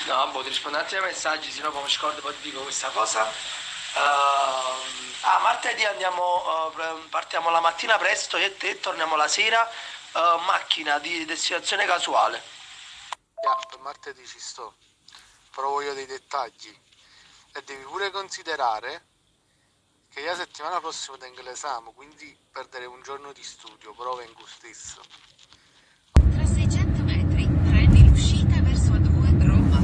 No, boh, ti rispondo un attimo ai messaggi, se no poi mi scordo, poi ti dico questa cosa. Martedì andiamo, partiamo la mattina presto io e te, torniamo la sera, macchina di destinazione casuale. Per martedì ci sto, però voglio dei dettagli e devi pure considerare che io la settimana prossima tengo l'esame, quindi perderei un giorno di studio, però vengo stesso. Tra 600 metri prendi l'uscita verso A2 Roma.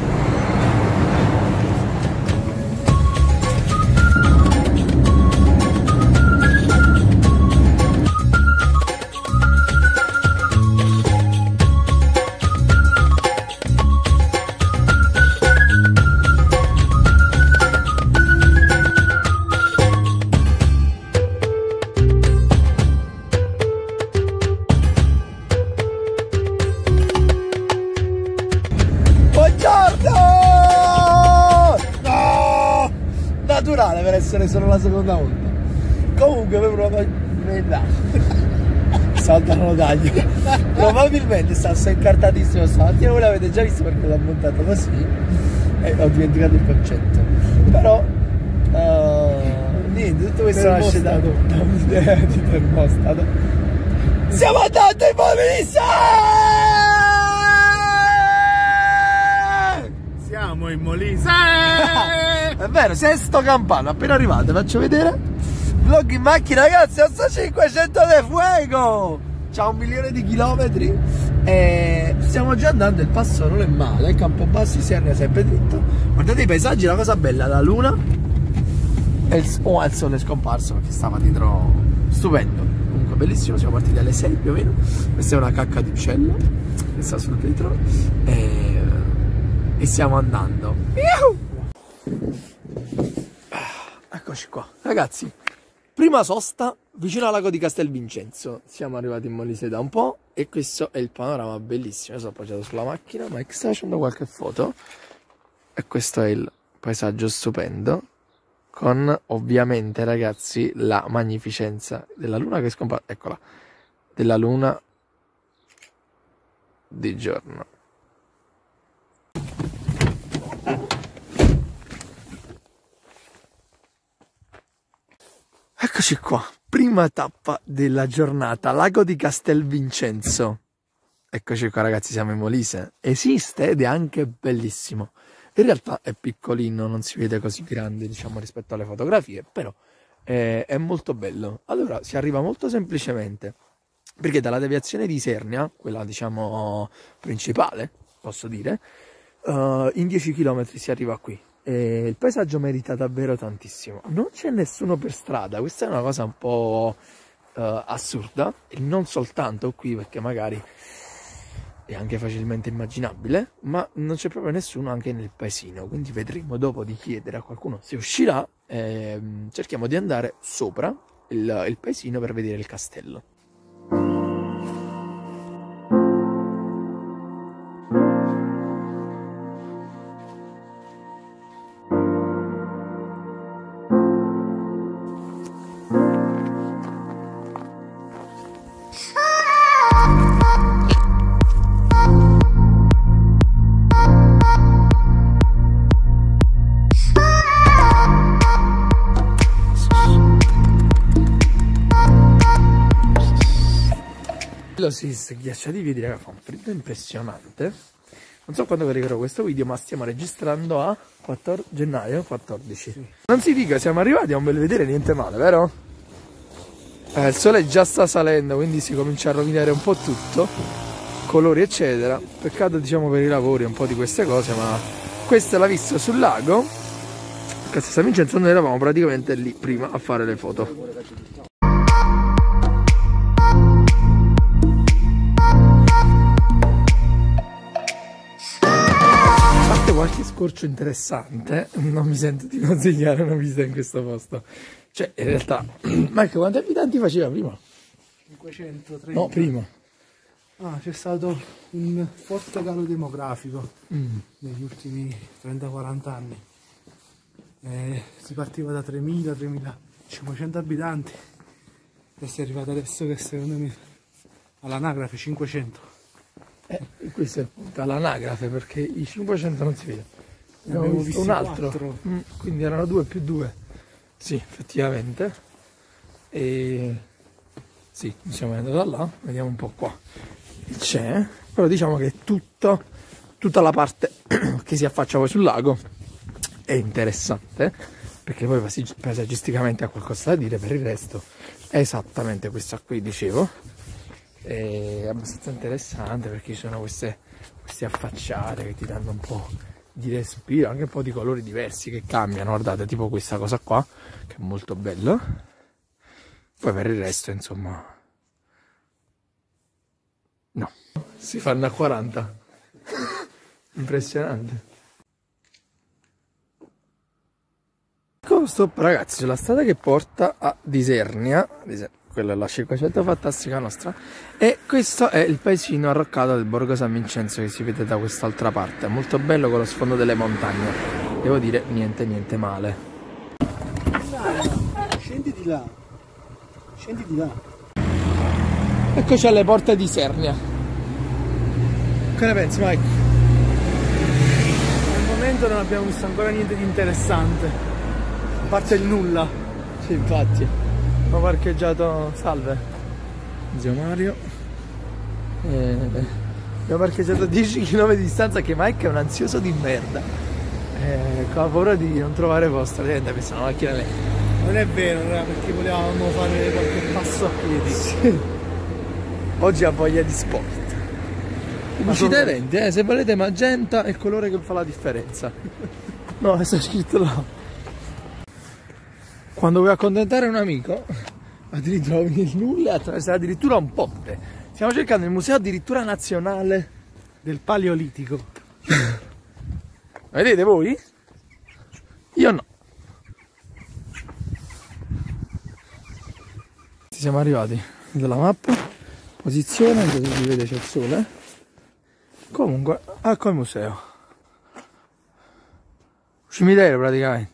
Naturale per essere solo la seconda volta. Comunque saltano lo taglio. Probabilmente sta incartatissimo stamattina. Voi l'avete già visto perché l'ho montato così e ho dimenticato il concetto. Però niente, tutto questo nasce da un'idea di termostato. Siamo andati in Molise! Siamo in Molise! È vero, sesto campano, appena arrivate, faccio vedere. Vlog in macchina, ragazzi, sto 500 de fuego! C'ha 1 milione di chilometri e stiamo già andando, il passo non è male, Campobasso di Isernia sempre dritto. Guardate i paesaggi, la cosa bella, la luna e il sole è scomparso perché stava dietro, stupendo. Comunque bellissimo, siamo partiti alle 6 più o meno. Questa è una cacca di uccello che sta sul vetro e stiamo andando. Eccoci qua, ragazzi. Prima sosta vicino al lago di Castelvincenzo. Siamo arrivati in Molise da un po' e questo è il panorama bellissimo. Io sono appoggiato sulla macchina, Mike sta facendo qualche foto e questo è il paesaggio stupendo con ovviamente, ragazzi, la magnificenza della luna che scompare, eccola, della luna di giorno. Eccoci qua, prima tappa della giornata, lago di Castelvincenzo. Eccoci qua, ragazzi, siamo in Molise. Esiste ed è anche bellissimo. In realtà è piccolino, non si vede così grande, diciamo, rispetto alle fotografie, però è molto bello. Allora, si arriva molto semplicemente, perché dalla deviazione di Isernia, quella, diciamo, principale, posso dire, in 10 km si arriva qui. Il paesaggio merita davvero tantissimo, non c'è nessuno per strada, questa è una cosa un po' assurda, e non soltanto qui perché magari è anche facilmente immaginabile, ma non c'è proprio nessuno anche nel paesino, quindi vedremo dopo di chiedere a qualcuno se uscirà, cerchiamo di andare sopra il paesino per vedere il castello. Si ghiaccia di vedi, raga, fa un freddo impressionante. Non so quando caricherò questo video, ma stiamo registrando a gennaio 14. Sì. Non si dica, siamo arrivati a un bel vedere, niente male, vero? Il sole già sta salendo, quindi si comincia a rovinare un po' tutto, colori eccetera. Peccato, diciamo, per i lavori, un po' di queste cose, ma questa è la vista sul lago Castelvincenzo. Noi eravamo praticamente lì prima a fare le foto. Qualche scorcio interessante, non mi sento di consigliare una visita in questo posto. Cioè, in realtà, Marco, quanti abitanti faceva prima? 530. No, prima. C'è stato un forte calo demografico negli ultimi 30-40 anni. Si partiva da 3.000-3.500 abitanti e si è arrivato adesso che secondo me all'anagrafe 500. Questo è il punto, l'anagrafe, perché i 500 non si vede. Abbiamo visto un altro, quindi erano 2 più 2. Sì, effettivamente. E sì, stiamo andando da là, vediamo un po' qua. C'è, però diciamo che tutta la parte che si affaccia poi sul lago è interessante, perché poi paesaggisticamente ha qualcosa da dire. Per il resto è esattamente questa qui, dicevo. È abbastanza interessante perché ci sono queste affacciate che ti danno un po' di respiro, anche un po' di colori diversi che cambiano. Guardate, tipo questa cosa qua che è molto bella. Poi per il resto, insomma, no, si fanno a 40. Impressionante. Stop, ragazzi, sulla strada che porta a Disernia, quella è la 500 fantastica nostra, e questo è il paesino arroccato del Borgo San Vincenzo che si vede da quest'altra parte. È molto bello con lo sfondo delle montagne, devo dire niente male. Scendi di là. Scendi di là. Eccoci alle porte di Isernia. Che ne pensi, Mike? Al momento non abbiamo visto ancora niente di interessante, a parte il nulla. Sì, infatti. Ho parcheggiato, salve, zio Mario. Abbiamo parcheggiato a 10 km di distanza, che Mike è un ansioso di merda. Con la paura di non trovare posto, praticamente questa è una macchina lei. Non è vero, perché volevamo fare qualche passo a piedi. Sì. Oggi ha voglia di sport. Pubblicità eventi, se volete magenta è il colore che fa la differenza. No, sta scritto là. Quando vuoi accontentare un amico, ti ritrovi nel nulla e attraversare addirittura un ponte. Stiamo cercando il museo addirittura nazionale del Paleolitico. Vedete voi? Io no. Siamo arrivati dalla mappa, posizione, così si vede c'è il sole. Comunque, ecco il museo. Cimitero praticamente.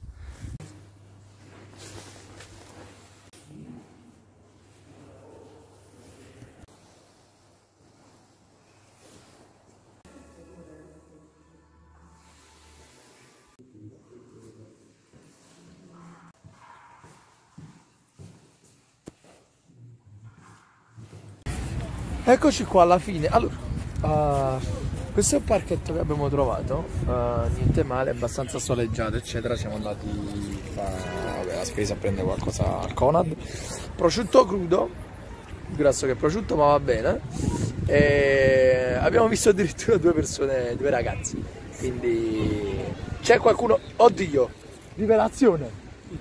Eccoci qua alla fine. Allora, questo è un parchetto che abbiamo trovato, niente male, abbastanza soleggiato eccetera. Siamo andati a fare la spesa a prendere qualcosa al Conad. Prosciutto crudo, più grasso che prosciutto, ma va bene. E abbiamo visto addirittura due ragazzi, quindi c'è qualcuno. Oddio, rivelazione, ci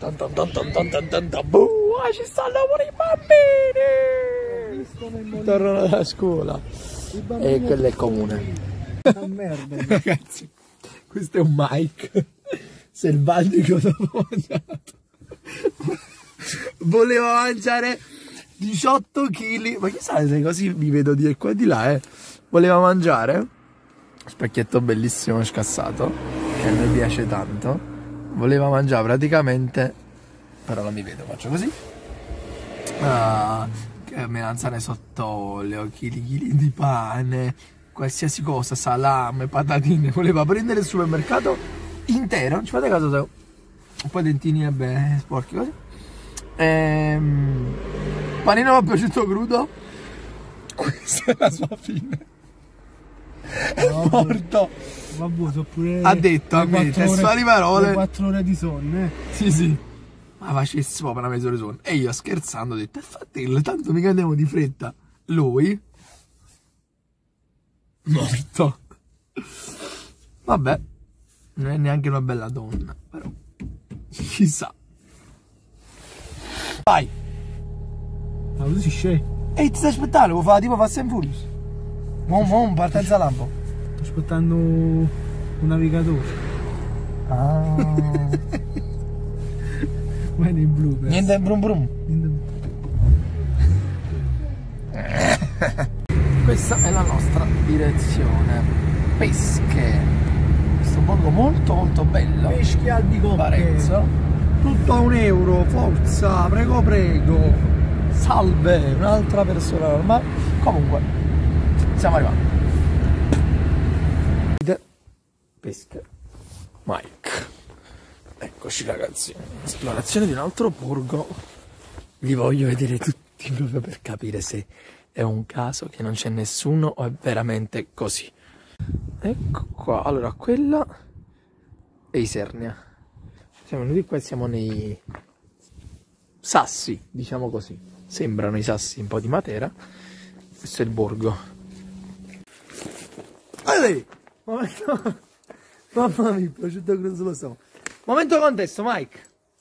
stanno pure i bambini, tornano dalla scuola e quello è il comune. Merda. Ragazzi, questo è un Mike selvatico dopo mangiato. Voleva mangiare 18 kg, ma chissà se così vi vedo di qua e di là, Voleva mangiare, specchietto bellissimo scassato, che a me piace tanto. Voleva mangiare praticamente, però non mi vedo, faccio così. Melanzane sott'olio, chili di pane, qualsiasi cosa, salame, patatine. Voleva prendere il supermercato intero, non ci fate caso se un po' dentini vabbè sporchi così. Panino con prosciutto crudo. Questa è la sua fine. È morto. Vabbè, pure ha detto a me testuali parole. 4 ore di sonno, Sì. Ma facessi proprio una mezz'ora di sonno. E io scherzando ho detto, fratello, tanto mica andiamo di fretta. Lui morto. Vabbè, non è neanche una bella donna, però chissà. Vai. Ma tu si sceglie. Ehi, ti stai aspettando? Vuoi fare tipo Fast and Furious? Mo, partenza lampo. Sto aspettando un navigatore. Ah. Ma nei blu. Niente brum brum. Questa è la nostra direzione. Pesche. Questo borgo molto bello. Pesche al di Varezzo. Tutto a €1, forza, prego. Salve, un'altra persona normale. Comunque, siamo arrivati. pesca Mike. Eccoci ragazzi, esplorazione di un altro borgo. Li voglio vedere tutti proprio per capire se è un caso che non c'è nessuno o è veramente così. Ecco qua, allora quella è Isernia. Siamo venuti qua e siamo nei sassi, diciamo così. Sembrano i sassi un po' di Matera. Questo è il borgo. Momento. Mamma mia, prosciutto crudo sullo stomaco. Momento contesto, Mike.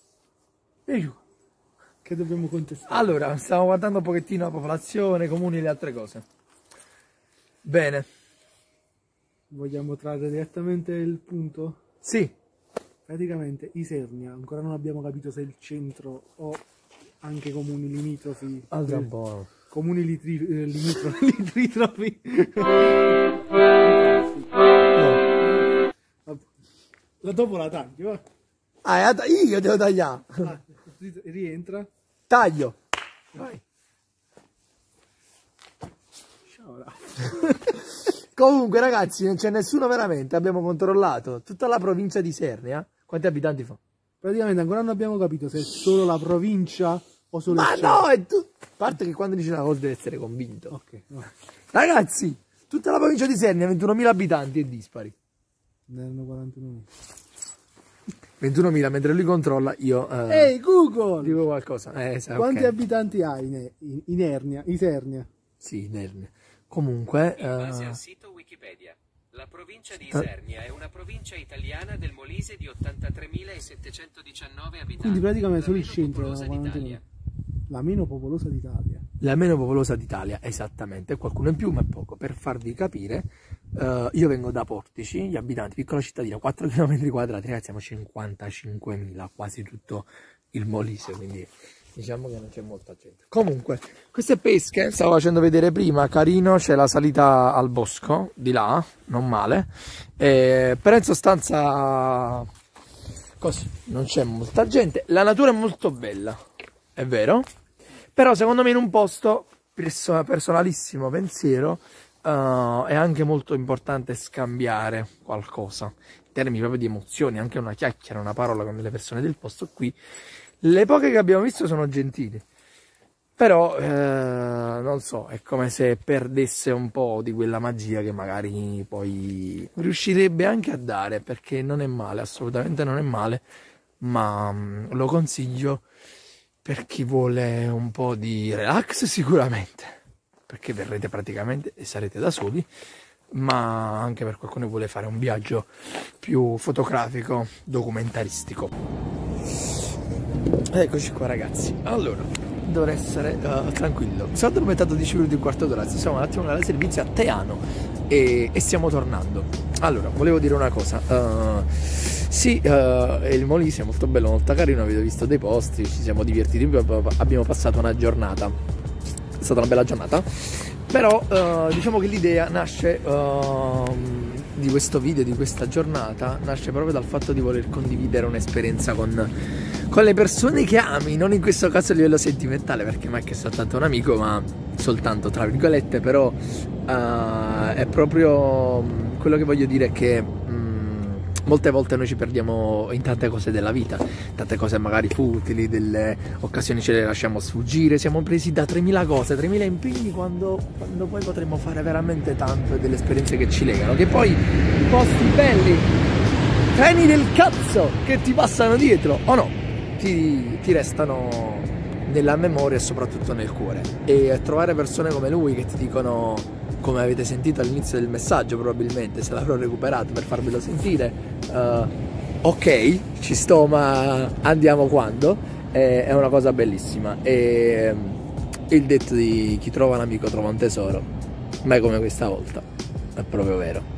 Che dobbiamo contestare? Allora, stiamo guardando un pochettino la popolazione, comuni e le altre cose. Bene. Vogliamo trarre direttamente il punto? Sì. Praticamente Isernia, ancora non abbiamo capito se è il centro o anche comuni limitrofi. Altra un po'. Comuni litrofi. No. Dopo la taglio, va? Io devo tagliare. Rientra. Taglio. Vai. Ciao. Comunque ragazzi, non c'è nessuno veramente. Abbiamo controllato tutta la provincia di Isernia. Quanti abitanti fa? Praticamente ancora non abbiamo capito se è solo la provincia o solo il centro. Ma no, è tu. A parte che quando dici una cosa deve essere convinto. Ok. Ragazzi, tutta la provincia di Isernia, 21.000 abitanti e dispari. Ne erano 41.000. 21.000, mentre lui controlla, io Ehi Google! dico qualcosa. Quanti Okay. abitanti hai in Isernia? Sì, Isernia. Comunque, In base al sito Wikipedia, la provincia di Isernia è una provincia italiana del Molise di 83.719 abitanti. Quindi praticamente solo il la meno centro popolosa erano 41.000. d'Italia. La meno popolosa d'Italia. la meno popolosa d'Italia, esattamente, qualcuno in più, ma è poco. Per farvi capire, io vengo da Portici, gli abitanti, piccola cittadina, 4 km quadrati, ragazzi, siamo 55.000, quasi tutto il Molise, quindi diciamo che non c'è molta gente. Comunque, queste pesche, stavo facendo vedere prima, carino, c'è la salita al bosco, di là, non male, però in sostanza, così, non c'è molta gente, la natura è molto bella, è vero, però secondo me in un posto, personalissimo pensiero, è anche molto importante scambiare qualcosa, in termini proprio di emozioni, anche una chiacchiera, una parola con le persone del posto qui. Le poche che abbiamo visto sono gentili, però non so, è come se perdesse un po' di quella magia che magari poi riuscirebbe anche a dare, perché non è male, assolutamente non è male, ma lo consiglio per chi vuole un po' di relax sicuramente, perché verrete praticamente e sarete da soli, ma anche per qualcuno che vuole fare un viaggio più fotografico, documentaristico. Eccoci qua ragazzi, allora dovrei essere tranquillo, mi sono addormentato 10 minuti, un quarto d'ora, siamo un attimo alla servizio a Teano e stiamo tornando. Allora, volevo dire una cosa, sì, il Molise è molto bello, molto carino, avete visto dei posti, ci siamo divertiti, abbiamo passato una giornata, è stata una bella giornata, però diciamo che l'idea nasce di questo video, di questa giornata, nasce proprio dal fatto di voler condividere un'esperienza con le persone che ami, non in questo caso a livello sentimentale, perché Mike è soltanto un amico, ma soltanto tra virgolette, però è proprio quello che voglio dire, è che molte volte noi ci perdiamo in tante cose della vita, tante cose magari futili, delle occasioni ce le lasciamo sfuggire, siamo presi da 3.000 cose, 3.000 impegni, quando poi potremmo fare veramente tanto, e delle esperienze che ci legano, che poi i posti belli, treni del cazzo che ti passano dietro, o no, ti restano nella memoria e soprattutto nel cuore, e trovare persone come lui che ti dicono, come avete sentito all'inizio del messaggio, probabilmente se l'avrò recuperato per farvelo sentire, ok, ci sto, ma andiamo quando, è una cosa bellissima, e il detto di chi trova un amico trova un tesoro, mai come questa volta, è proprio vero.